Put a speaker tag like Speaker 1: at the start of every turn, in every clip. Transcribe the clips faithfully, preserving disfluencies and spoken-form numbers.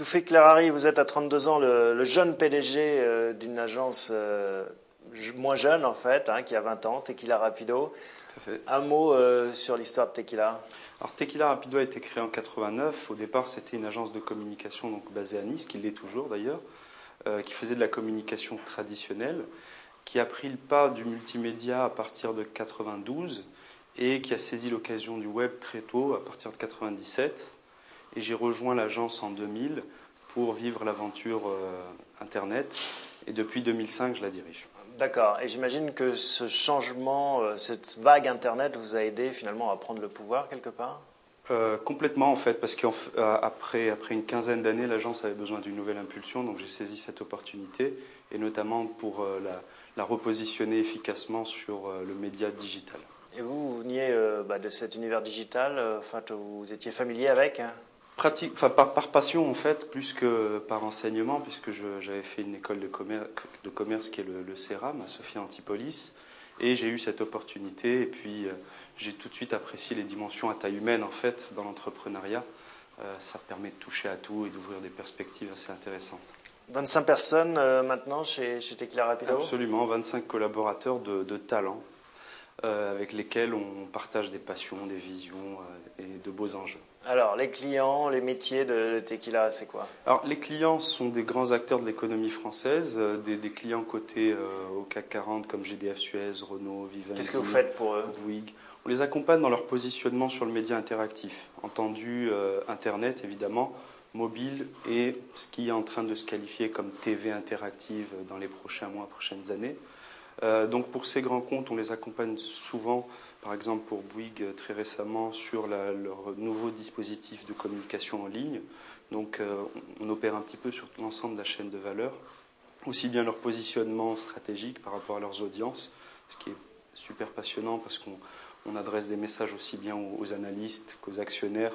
Speaker 1: Toufik Lerhari, vous êtes à trente-deux ans le, le jeune P D G euh, d'une agence euh, moins jeune en fait, hein, qui a vingt ans, Tequila Rapido.
Speaker 2: Tout à fait.
Speaker 1: Un mot euh, sur l'histoire de Tequila.
Speaker 2: Alors Tequila Rapido a été créé en quatre-vingt-neuf. Au départ, c'était une agence de communication donc, basée à Nice, qui l'est toujours d'ailleurs, euh, qui faisait de la communication traditionnelle, qui a pris le pas du multimédia à partir de quatre-vingt-douze et qui a saisi l'occasion du web très tôt, à partir de quatre-vingt-dix-sept. Et j'ai rejoint l'agence en deux mille pour vivre l'aventure euh, Internet. Et depuis deux mille cinq, je la dirige.
Speaker 1: D'accord. Et j'imagine que ce changement, euh, cette vague Internet vous a aidé finalement à prendre le pouvoir quelque part ?
Speaker 2: euh, Complètement en fait, parce qu'après après une quinzaine d'années, l'agence avait besoin d'une nouvelle impulsion. Donc j'ai saisi cette opportunité, et notamment pour euh, la, la repositionner efficacement sur euh, le média digital.
Speaker 1: Et vous, vous veniez euh, bah, de cet univers digital, euh, enfin, vous étiez familier avec hein ?
Speaker 2: Pratique, enfin, par, par passion en fait, plus que par enseignement, puisque j'avais fait une école de commerce, de commerce qui est le, le CERAM à Sophia Antipolis, et j'ai eu cette opportunité, et puis euh, j'ai tout de suite apprécié les dimensions à taille humaine en fait dans l'entrepreneuriat. Euh, ça permet de toucher à tout et d'ouvrir des perspectives assez intéressantes.
Speaker 1: vingt-cinq personnes euh, maintenant chez, chez Tequila Rapido ?
Speaker 2: Absolument, vingt-cinq collaborateurs de, de talent euh, avec lesquels on partage des passions, des visions euh, et de beaux enjeux.
Speaker 1: Alors, les clients, les métiers de Tequila, c'est quoi ?
Speaker 2: Alors, les clients sont des grands acteurs de l'économie française, euh, des, des clients cotés euh, au C A C quarante comme G D F Suez, Renault, Vivendi.
Speaker 1: Qu'est-ce que vous faites pour eux ?
Speaker 2: Bouygues. On les accompagne dans leur positionnement sur le média interactif, entendu euh, Internet évidemment, mobile et ce qui est en train de se qualifier comme T V interactive dans les prochains mois, prochaines années. Euh, donc pour ces grands comptes, on les accompagne souvent, par exemple pour Bouygues très récemment, sur la, leur nouveau dispositif de communication en ligne. Donc euh, on opère un petit peu sur l'ensemble de la chaîne de valeur, aussi bien leur positionnement stratégique par rapport à leurs audiences, ce qui est super passionnant parce qu'on on adresse des messages aussi bien aux, aux analystes qu'aux actionnaires,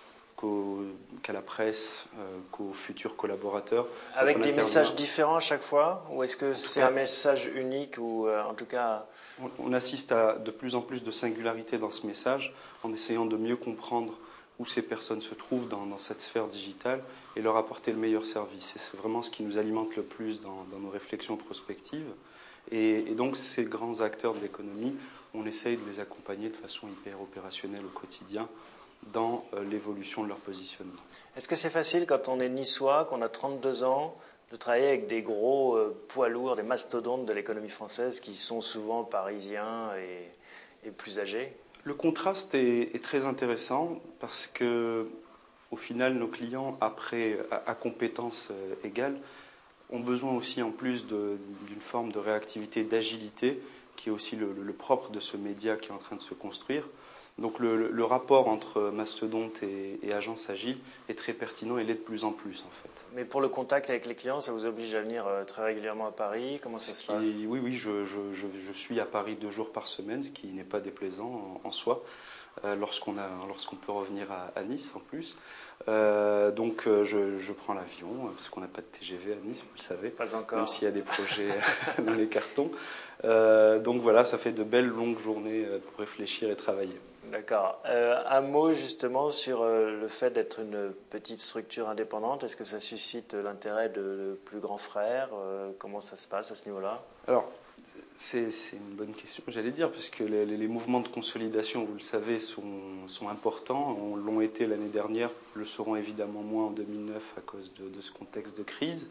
Speaker 2: qu'à la presse, euh, qu'aux futurs collaborateurs.
Speaker 1: Avec des messages différents à chaque fois ? Ou est-ce que c'est un message unique ou euh, en tout cas...
Speaker 2: On, on assiste à de plus en plus de singularité dans ce message en essayant de mieux comprendre où ces personnes se trouvent dans, dans cette sphère digitale et leur apporter le meilleur service. Et c'est vraiment ce qui nous alimente le plus dans, dans nos réflexions prospectives. Et, et donc ces grands acteurs de l'économie, on essaye de les accompagner de façon hyper opérationnelle au quotidien dans euh, l'évolution de leur positionnement.
Speaker 1: Est-ce que c'est facile quand on est niçois, qu'on a trente-deux ans, de travailler avec des gros euh, poids lourds, des mastodontes de l'économie française qui sont souvent parisiens et, et plus âgés ?
Speaker 2: Le contraste est, est très intéressant parce que, au final, nos clients, après, à, à compétences euh, égales, ont besoin aussi, en plus d'une forme de réactivité, d'agilité, qui est aussi le, le, le propre de ce média qui est en train de se construire. Donc le, le, le rapport entre mastodonte et, et agence agile est très pertinent et l'est de plus en plus en fait.
Speaker 1: Mais pour le contact avec les clients, ça vous oblige à venir très régulièrement à Paris ? Comment ça se passe ?
Speaker 2: Oui, oui, je, je, je, je suis à Paris deux jours par semaine, ce qui n'est pas déplaisant en, en soi, euh, lorsqu'on a, lorsqu'on peut revenir à, à Nice en plus. Euh, donc je, je prends l'avion, parce qu'on n'a pas de T G V à Nice, vous le savez.
Speaker 1: Pas encore.
Speaker 2: Même s'il y a des projets dans les cartons. Euh, donc voilà, ça fait de belles longues journées pour réfléchir et travailler.
Speaker 1: D'accord. Euh, un mot justement sur euh, le fait d'être une petite structure indépendante. Est-ce que ça suscite l'intérêt de, de plus grands frères ? euh, Comment ça se passe à ce niveau-là ?
Speaker 2: Alors, c'est une bonne question, j'allais dire, puisque les, les mouvements de consolidation, vous le savez, sont, sont importants. On l'ont été l'année dernière, le seront évidemment moins en deux mille neuf à cause de, de ce contexte de crise.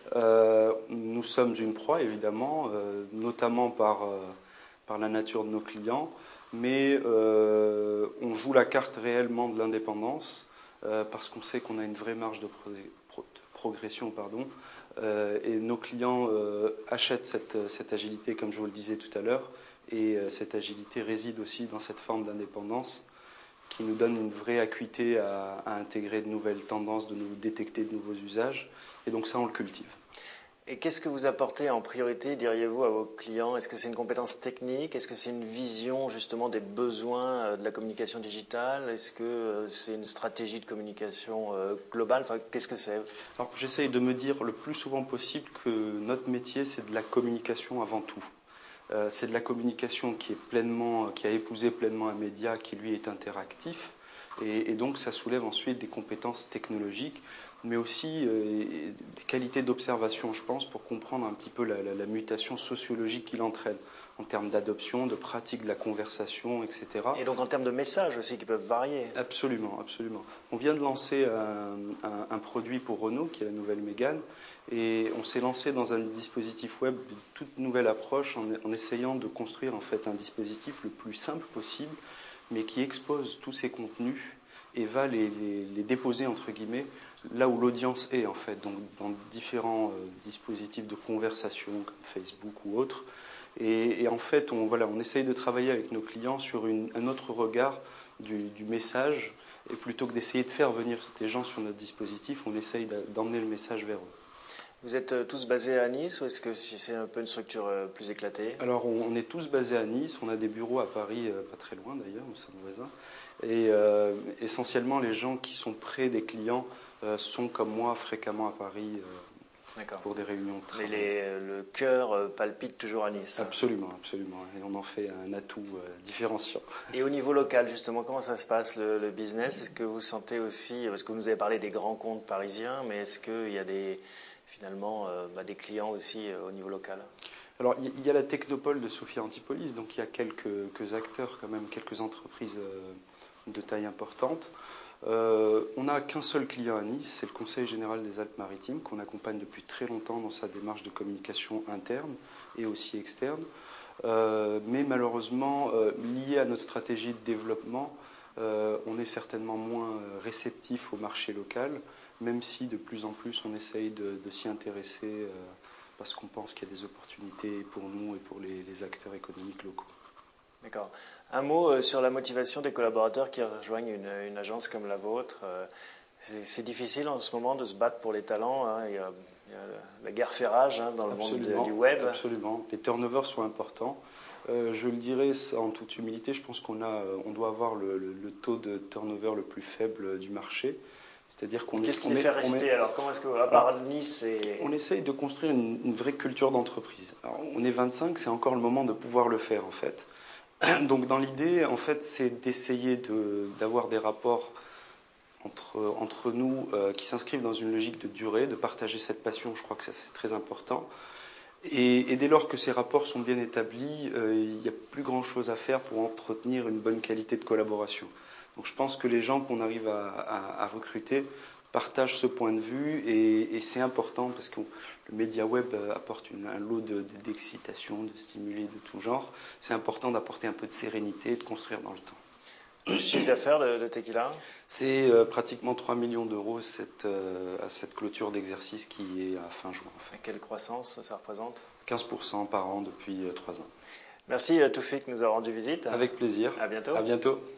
Speaker 2: Euh, nous sommes une proie, évidemment, euh, notamment par, euh, par la nature de nos clients, mais euh, on joue la carte réellement de l'indépendance euh, parce qu'on sait qu'on a une vraie marge de, pro pro de progression, pardon, euh, et nos clients euh, achètent cette, cette agilité, comme je vous le disais tout à l'heure, et euh, cette agilité réside aussi dans cette forme d'indépendance qui nous donne une vraie acuité à, à intégrer de nouvelles tendances, de nous détecter de nouveaux usages, et donc ça on le cultive.
Speaker 1: Et qu'est-ce que vous apportez en priorité, diriez-vous, à vos clients ? Est-ce que c'est une compétence technique ? Est-ce que c'est une vision justement des besoins de la communication digitale ? Est-ce que c'est une stratégie de communication globale ? Enfin, qu'est-ce que c'est ?
Speaker 2: Alors, j'essaye de me dire le plus souvent possible que notre métier, c'est de la communication avant tout. Euh, c'est de la communication qui est pleinement, qui a épousé pleinement un média qui lui est interactif. Et, et donc ça soulève ensuite des compétences technologiques, mais aussi euh, des qualités d'observation, je pense, pour comprendre un petit peu la, la, la mutation sociologique qu'il entraîne, en termes d'adoption, de pratique de la conversation, et cetera.
Speaker 1: Et donc en termes de messages aussi qui peuvent varier.
Speaker 2: Absolument, absolument. On vient de lancer un, un, un produit pour Renault, qui est la nouvelle Mégane, et on s'est lancé dans un dispositif web de toute nouvelle approche en, en essayant de construire en fait un dispositif le plus simple possible, mais qui expose tous ces contenus et va les, les, les déposer entre guillemets là où l'audience est en fait, donc dans différents euh, dispositifs de conversation comme Facebook ou autres. Et, et en fait, on, voilà, on essaye de travailler avec nos clients sur une, un autre regard du, du message, et plutôt que d'essayer de faire venir des gens sur notre dispositif, on essaye d'emmener le message vers eux.
Speaker 1: Vous êtes tous basés à Nice ou est-ce que c'est un peu une structure plus éclatée?
Speaker 2: Alors on est tous basés à Nice, on a des bureaux à Paris, pas très loin d'ailleurs, nous sommes voisins. Et euh, essentiellement les gens qui sont près des clients euh, sont comme moi fréquemment à Paris euh, pour des réunions de travail.
Speaker 1: Mais les, le cœur palpite toujours à Nice.
Speaker 2: Absolument, absolument. Et on en fait un atout euh, différenciant.
Speaker 1: Et au niveau local justement, comment ça se passe le, le business? Est-ce que vous sentez aussi, parce que vous nous avez parlé des grands comptes parisiens, mais est-ce qu'il y a des... finalement euh, bah, des clients aussi euh, au niveau local?
Speaker 2: Alors il y a la Technopole de Sophia Antipolis, donc il y a quelques, quelques acteurs quand même, quelques entreprises euh, de taille importante. Euh, on n'a qu'un seul client à Nice, c'est le Conseil général des Alpes-Maritimes, qu'on accompagne depuis très longtemps dans sa démarche de communication interne et aussi externe. Euh, mais malheureusement, euh, lié à notre stratégie de développement, euh, on est certainement moins réceptif au marché local, même si de plus en plus on essaye de, de s'y intéresser euh, parce qu'on pense qu'il y a des opportunités pour nous et pour les, les acteurs économiques locaux.
Speaker 1: D'accord. Un mot sur la motivation des collaborateurs qui rejoignent une, une agence comme la vôtre. C'est difficile en ce moment de se battre pour les talents. Hein. Il, y a, il y a la guerre fait rage hein, dans le
Speaker 2: absolument,
Speaker 1: monde du web.
Speaker 2: Absolument. Les turnovers sont importants. Euh, je le dirais en toute humilité, je pense qu'on a, on doit avoir le, le, le taux de turnover le plus faible du marché.
Speaker 1: C'est-à-dire qu'on Qu'est-ce qui les fait rester met, alors comment est-ce que, à part alors, Nice et...
Speaker 2: On essaye de construire une, une vraie culture d'entreprise. On est vingt-cinq, c'est encore le moment de pouvoir le faire en fait. Donc dans l'idée, en fait, c'est d'essayer de, d'avoir des rapports entre, entre nous euh, qui s'inscrivent dans une logique de durée, de partager cette passion, je crois que ça c'est très important. Et, et dès lors que ces rapports sont bien établis, euh, il n'y a plus grand-chose à faire pour entretenir une bonne qualité de collaboration. Donc je pense que les gens qu'on arrive à, à, à recruter partagent ce point de vue et, et c'est important parce que le média web apporte une, un lot d'excitation, de, de stimuli de tout genre. C'est important d'apporter un peu de sérénité et de construire dans le temps.
Speaker 1: Le chiffre d'affaires de, de Tequila?
Speaker 2: C'est euh, pratiquement trois millions d'euros cette, euh, à cette clôture d'exercice qui est à fin juin. En fait.
Speaker 1: Et quelle croissance ça représente?
Speaker 2: quinze pour cent par an depuis trois ans.
Speaker 1: Merci Toufik de nous avoir rendu visite.
Speaker 2: Avec plaisir.
Speaker 1: À bientôt.
Speaker 2: À bientôt.